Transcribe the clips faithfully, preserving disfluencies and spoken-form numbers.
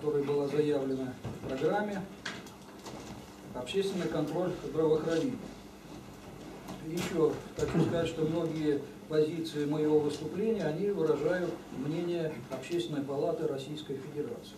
которая была заявлена в программе, общественный контроль здравоохранения. Еще хочу сказать, что многие позиции моего выступления, они выражают мнение Общественной палаты Российской Федерации.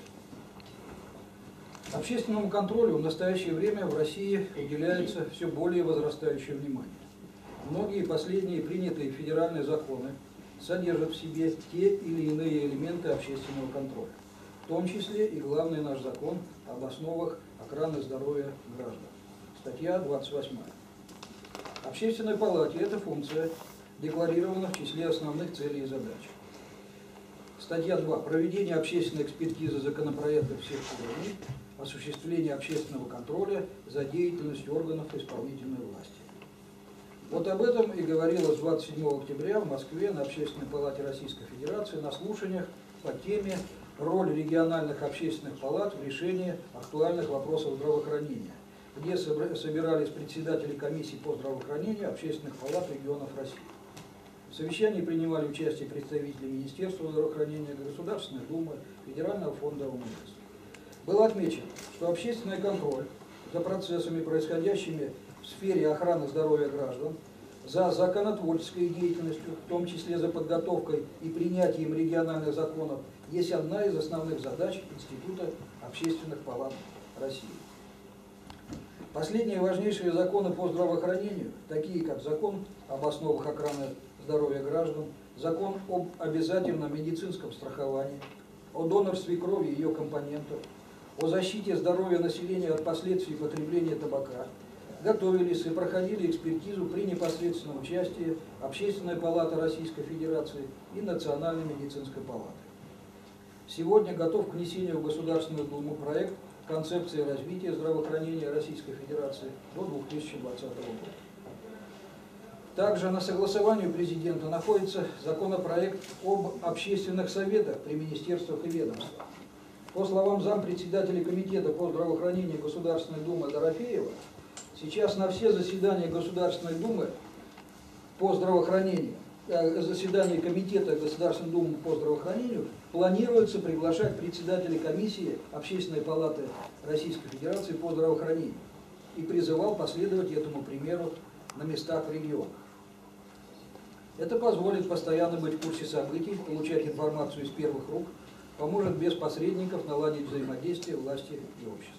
Общественному контролю в настоящее время в России уделяется все более возрастающее внимание. Многие последние принятые федеральные законы содержат в себе те или иные элементы общественного контроля, в том числе и главный наш закон об основах охраны здоровья граждан. Статья двадцать восьмая. Общественной палате эта функция декларирована в числе основных целей и задач. Статья два. Проведение общественной экспертизы законопроектов всех уровней, осуществление общественного контроля за деятельностью органов исполнительной власти. Вот об этом и говорилось двадцать седьмого октября в Москве на Общественной палате Российской Федерации на слушаниях по теме «Роль региональных общественных палат в решении актуальных вопросов здравоохранения», где собирались председатели комиссий по здравоохранению общественных палат регионов России. В совещании принимали участие представители Министерства здравоохранения, Государственной Думы, Федерального фонда ОМС. Было отмечено, что общественный контроль за процессами, происходящими в сфере охраны здоровья граждан, за законотворческой деятельностью, в том числе за подготовкой и принятием региональных законов, есть одна из основных задач Института общественных палат России. Последние важнейшие законы по здравоохранению, такие как закон об основах охраны здоровья граждан, закон об обязательном медицинском страховании, о донорстве крови и ее компонентов, о защите здоровья населения от последствий потребления табака, готовились и проходили экспертизу при непосредственном участии Общественной палаты Российской Федерации и Национальной медицинской палаты. Сегодня готов к внесению в Государственную Думу проект концепции развития здравоохранения Российской Федерации до две тысячи двадцатого года. Также на согласовании президента находится законопроект об общественных советах при министерствах и ведомствах. По словам зампредседателя Комитета по здравоохранению Государственной Думы Дорофеева, сейчас на все заседания Государственной Думы по здравоохранению, э, заседания Комитета Государственной Думы по здравоохранению планируется приглашать председателей комиссии Общественной палаты Российской Федерации по здравоохранению и призывал последовать этому примеру на местах в регионах. Это позволит постоянно быть в курсе событий, получать информацию из первых рук, поможет без посредников наладить взаимодействие власти и общества.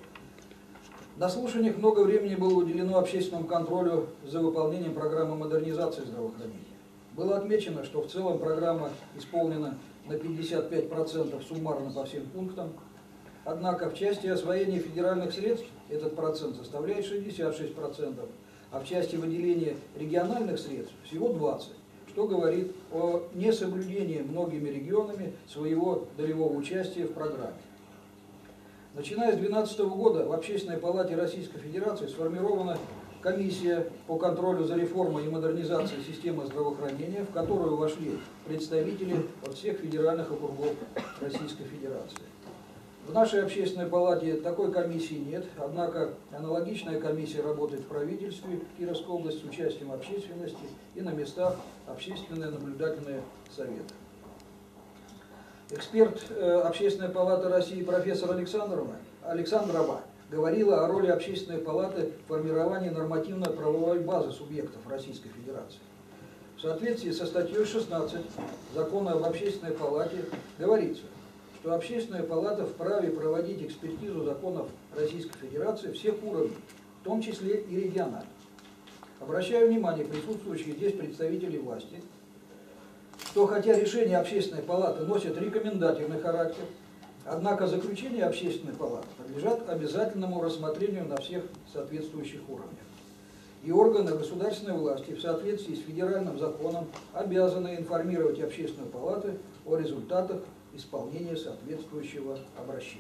На слушаниях много времени было уделено общественному контролю за выполнением программы модернизации здравоохранения. Было отмечено, что в целом программа исполнена на пятьдесят пять процентов суммарно по всем пунктам, однако в части освоения федеральных средств этот процент составляет шестьдесят шесть процентов, а в части выделения региональных средств всего двадцать процентов, что говорит о несоблюдении многими регионами своего долевого участия в программе. Начиная с две тысячи двенадцатого года в Общественной палате Российской Федерации сформирована комиссия по контролю за реформой и модернизацией системы здравоохранения, в которую вошли представители от всех федеральных округов Российской Федерации. В нашей Общественной палате такой комиссии нет, однако аналогичная комиссия работает в правительстве Кировской области с участием общественности и на местах общественные наблюдательные советы. Эксперт э, Общественной палаты России профессор Александрова, Александрова говорила о роли Общественной палаты в формировании нормативно-правовой базы субъектов Российской Федерации. В соответствии со статьей шестнадцать Закона об Общественной палате говорится, что Общественная палата вправе проводить экспертизу законов Российской Федерации всех уровней, в том числе и региональных. Обращаю внимание присутствующих здесь представителей власти, что хотя решения Общественной палаты носят рекомендательный характер, однако заключения Общественной палаты подлежат обязательному рассмотрению на всех соответствующих уровнях. И органы государственной власти в соответствии с федеральным законом обязаны информировать Общественную палату о результатах исполнения соответствующего обращения.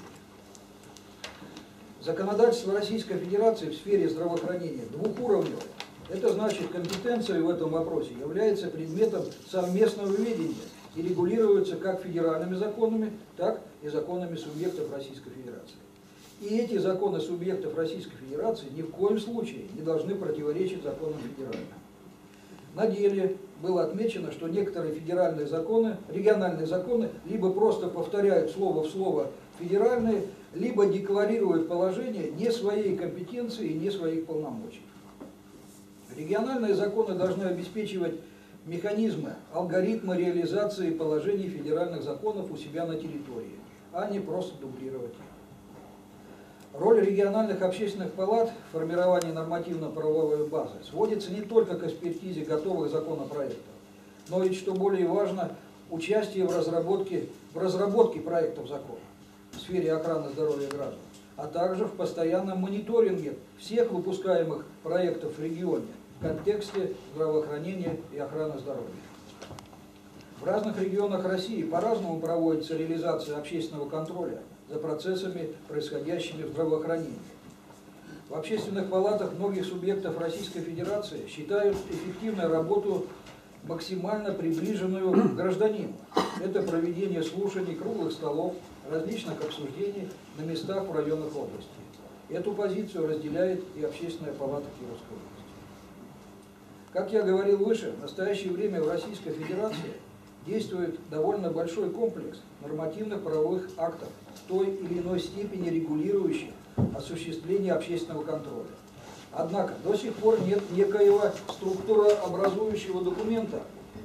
Законодательство Российской Федерации в сфере здравоохранения двухуровневое. Это значит, компетенция в этом вопросе является предметом совместного ведения и регулируется как федеральными законами, так и законами субъектов Российской Федерации. И эти законы субъектов Российской Федерации ни в коем случае не должны противоречить законам федеральным. На деле было отмечено, что некоторые федеральные законы, региональные законы, либо просто повторяют слово в слово федеральные либо декларируют положение не своей компетенции и не своих полномочий. Региональные законы должны обеспечивать механизмы, алгоритмы реализации положений федеральных законов у себя на территории, а не просто дублировать их. Роль региональных общественных палат в формировании нормативно-правовой базы сводится не только к экспертизе готовых законопроектов, но и, что более важно, участие в разработке, в разработке проектов закона в сфере охраны здоровья граждан, а также в постоянном мониторинге всех выпускаемых проектов в регионе в контексте здравоохранения и охраны здоровья. В разных регионах России по-разному проводится реализация общественного контроля за процессами, происходящими в здравоохранении. В общественных палатах многих субъектов Российской Федерации считают эффективной работу максимально приближенную к гражданину. Это проведение слушаний, круглых столов, различных обсуждений на местах в районах области. Эту позицию разделяет и Общественная палата Кировской области. Как я говорил выше, в настоящее время в Российской Федерации действует довольно большой комплекс нормативных правовых актов в той или иной степени регулирующих осуществление общественного контроля. Однако до сих пор нет некоего структурообразующего документа,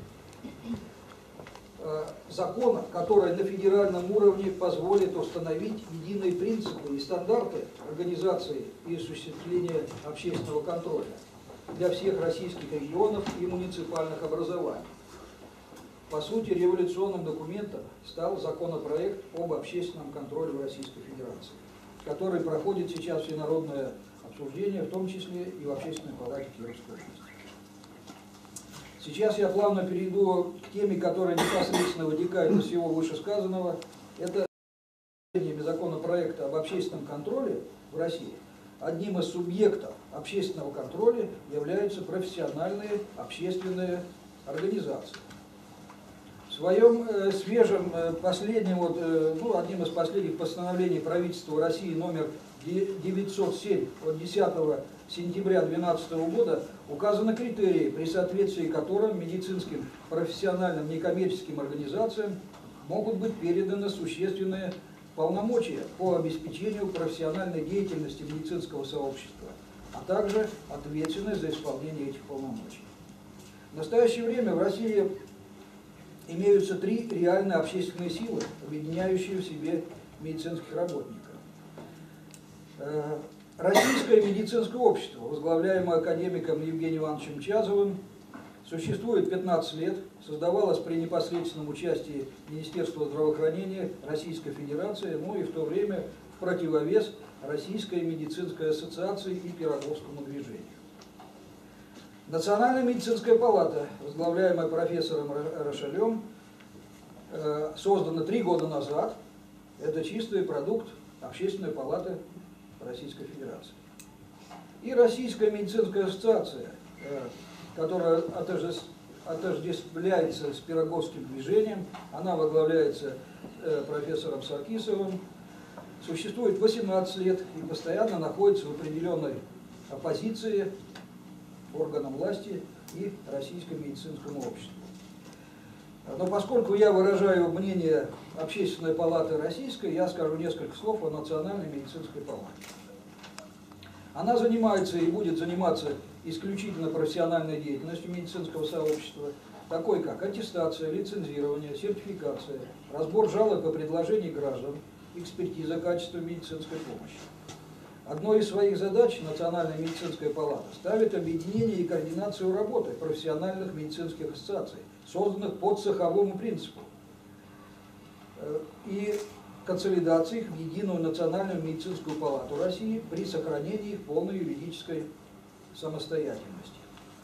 э, закона, который на федеральном уровне позволит установить единые принципы и стандарты организации и осуществления общественного контроля для всех российских регионов и муниципальных образований. По сути, революционным документом стал законопроект об общественном контроле в Российской Федерации, который проходит сейчас всенародное обсуждение, в том числе и в Общественной палате Кировской области. Сейчас я плавно перейду к теме, которая непосредственно вытекает из всего вышесказанного. Это законопроекта об общественном контроле в России. Одним из субъектов общественного контроля являются профессиональные общественные организации. В своем э, свежем, э, последнем, вот, э, ну, одним из последних постановлений правительства России номер девятьсот семь от десятого сентября две тысячи двенадцатого года указаны критерии, при соответствии которым медицинским профессиональным некоммерческим организациям могут быть переданы существенные полномочия по обеспечению профессиональной деятельности медицинского сообщества, а также ответственность за исполнение этих полномочий. В настоящее время в России имеются три реальные общественные силы, объединяющие в себе медицинских работников. Российское медицинское общество, возглавляемое академиком Евгением Ивановичем Чазовым, существует пятнадцать лет, создавалось при непосредственном участии Министерства здравоохранения Российской Федерации, ну и в то время в противовес Российской медицинской ассоциации и Пироговскому движению. Национальная медицинская палата, возглавляемая профессором Рошалем, создана три года назад. Это чистый продукт Общественной палаты Российской Федерации. И Российская медицинская ассоциация, которая отождествляется с Пироговским движением, она возглавляется профессором Саркисовым, существует восемнадцать лет и постоянно находится в определенной оппозиции органам власти и Российскому медицинскому обществу. Но поскольку я выражаю мнение Общественной палаты Российской, я скажу несколько слов о Национальной медицинской палате. Она занимается и будет заниматься исключительно профессиональной деятельностью медицинского сообщества, такой как аттестация, лицензирование, сертификация, разбор жалоб и предложений граждан, экспертиза качества медицинской помощи. Одной из своих задач Национальная медицинская палата ставит объединение и координацию работы профессиональных медицинских ассоциаций, созданных по цеховому принципу, и консолидации их в единую Национальную медицинскую палату России при сохранении их полной юридической самостоятельности.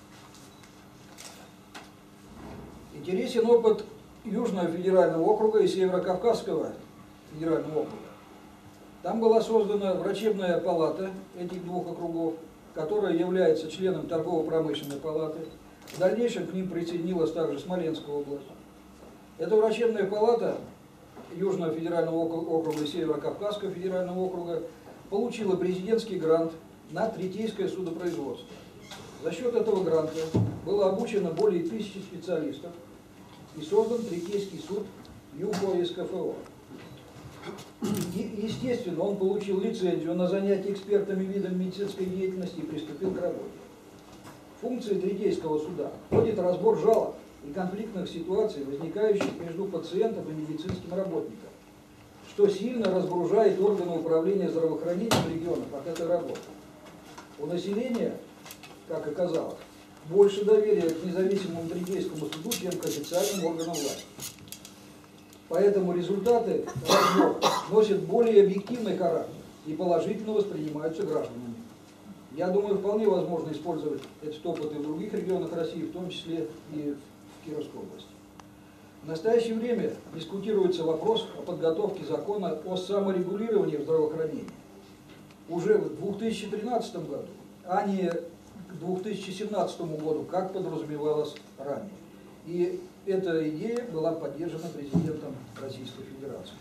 Интересен опыт Южного федерального округа и Северо-Кавказского федерального округа. Там была создана врачебная палата этих двух округов, которая является членом торгово-промышленной палаты. В дальнейшем к ним присоединилась также Смоленская область. Эта врачебная палата Южного федерального округа и Северо-Кавказского федерального округа получила президентский грант на третейское судопроизводство. За счет этого гранта было обучено более тысячи специалистов и создан третейский суд ЮФО СКФО. И, естественно, он получил лицензию на занятие экспертами видом медицинской деятельности и приступил к работе. В функции третейского суда входит разбор жалоб и конфликтных ситуаций, возникающих между пациентом и медицинским работником, что сильно разгружает органы управления здравоохранением регионов от этой работы. У населения, как оказалось, больше доверия к независимому третейскому суду, чем к официальным органам власти. Поэтому результаты разбора носят более объективный характер и положительно воспринимаются гражданами. Я думаю, вполне возможно использовать этот опыт и в других регионах России, в том числе и в Кировской области. В настоящее время дискутируется вопрос о подготовке закона о саморегулировании в здравоохранении уже в две тысячи тринадцатом году, а не к две тысячи семнадцатому году, как подразумевалось ранее. И эта идея была поддержана президентом Российской Федерации.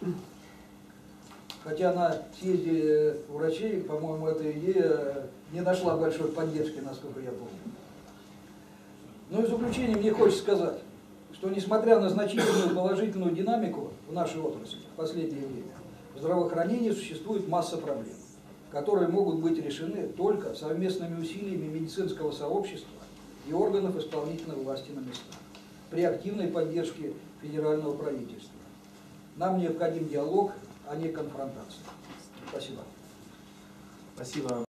Хотя на съезде врачей, по-моему, эта идея не нашла большой поддержки, насколько я помню. Ну и в заключение мне хочется сказать, что несмотря на значительную положительную динамику в нашей отрасли в последнее время, в здравоохранении существует масса проблем, которые могут быть решены только совместными усилиями медицинского сообщества и органов исполнительной власти на местах, при активной поддержке федерального правительства. Нам необходим диалог, а не конфронтация. Спасибо. Спасибо.